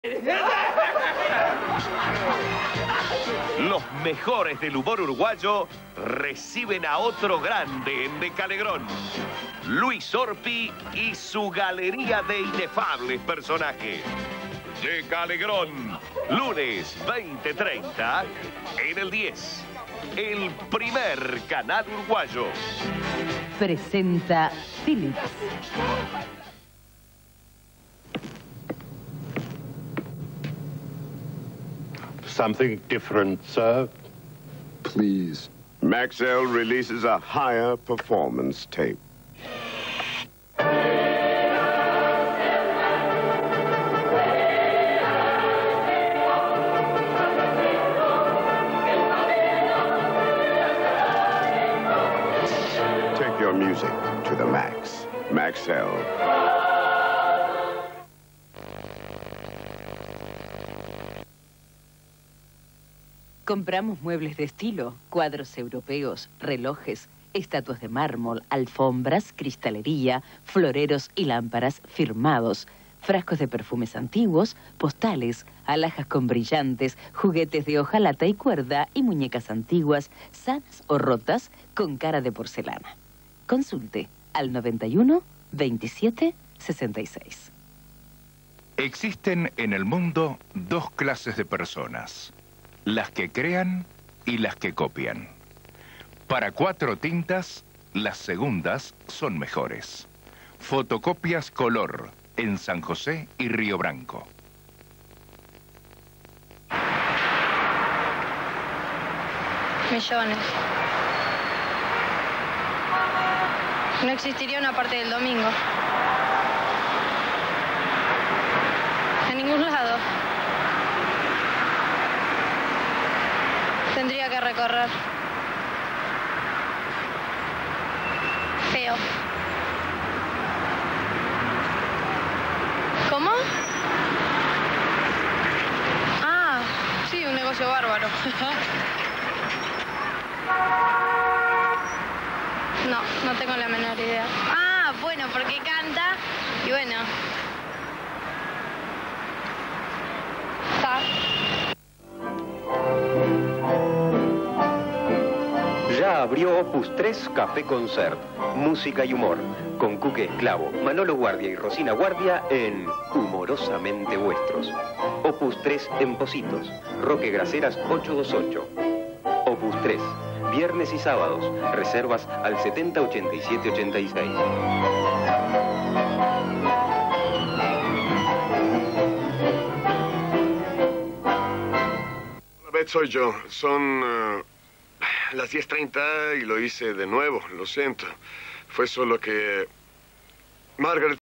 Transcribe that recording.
Los mejores del humor uruguayo reciben a otro grande en De Calegrón. Luis Orpi y su galería de inefables personajes. De Calegrón, lunes 20:30 en el 10. El primer canal uruguayo. Presenta Philips. Something different, sir? Please. Maxell releases a higher performance tape. Take your music to the max. Maxell. Compramos muebles de estilo, cuadros europeos, relojes, estatuas de mármol, alfombras, cristalería, floreros y lámparas firmados, frascos de perfumes antiguos, postales, alhajas con brillantes, juguetes de hojalata y cuerda y muñecas antiguas, sanas o rotas, con cara de porcelana. Consulte al 91 27 66. Existen en el mundo dos clases de personas: las que crean y las que copian. Para Cuatro Tintas, las segundas son mejores. Fotocopias color en San José y Río Branco. Millones. No existiría una parte del domingo. En ningún lado. Tendría que recorrer. Feo. ¿Cómo? Ah, sí, un negocio bárbaro. No tengo la menor idea. Ah, bueno, porque canta y bueno. Está. Ya abrió Opus 3 Café Concert, música y humor, con Cuque Esclavo, Manolo Guardia y Rosina Guardia en Humorosamente Vuestros. Opus 3 en Positos, Roque Graceras 828. Opus 3, viernes y sábados, reservas al 70 87 86. Hola, Beth, soy yo. Son las 10:30 y lo hice de nuevo, lo siento. Fue solo que Margaret